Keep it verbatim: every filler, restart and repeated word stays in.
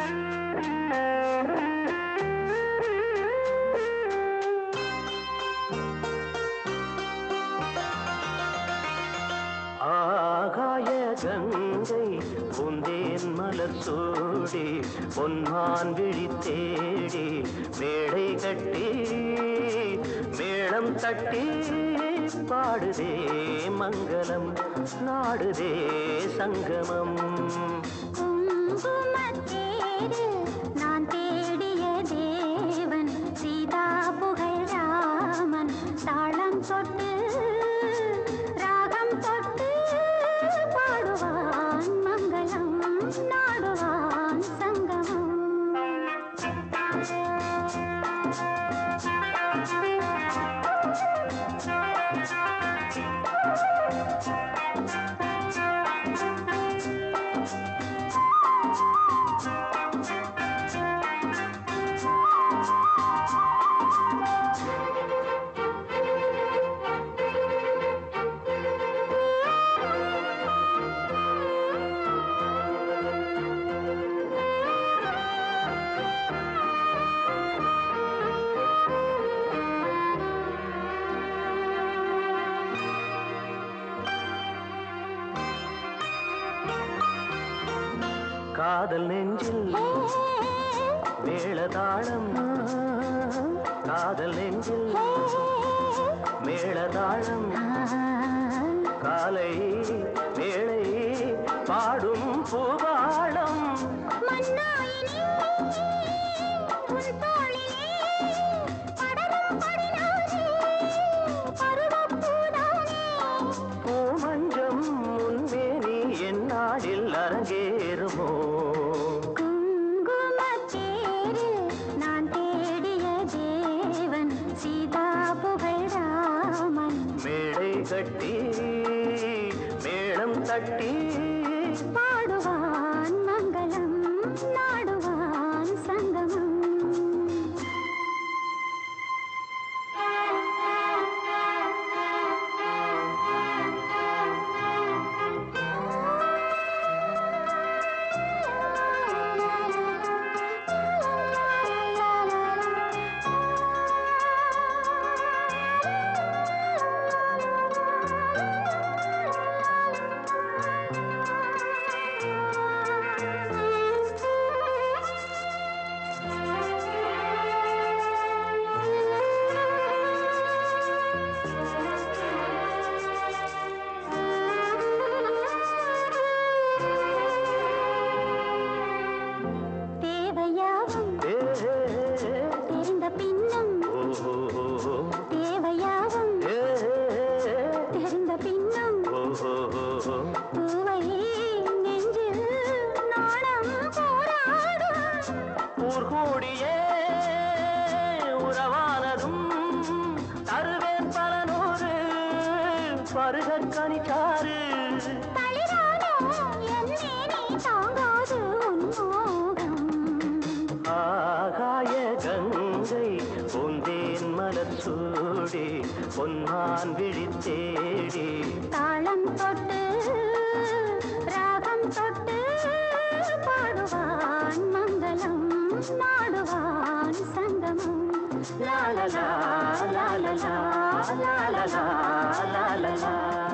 ஆகாய கங்கை பூந்தேன் மலர் சூடி பொன்மான் விழி தேடி மேடை கட்டி மேளம் தட்டி பாடுதே மங்களம் நாடுதே சங்கமம். நான் தேடிய தேவன் சீதா புகழ் ராமன் தாளம் தொட்டு ராகம் தொட்டு பாடுவான் மங்களம் நாடுவான் சங்கமம். காதல் நெஞ்சில் மேளதாளம் காதல் நெஞ்சில் மேளதாளம் காலை வேளை பாடும் பூபாளம். பூமஞ்சம் முன்மேனி என் நாடில் அரங்கேறுமோ. கட்டி மேளம் தட்டி பாடுவான் மங்களம் நாடுவான் சங்கமம். ஆகாய கங்கை பூந்தேன் மலர் சூடி பொன்மான் விழி தேடி தாளம் தொட்டு ராகம் தொட்டு பாடுவான் மங்களம் நாடுவான் சங்கமம். லா லா லா லா லா லா லா லா லா லா.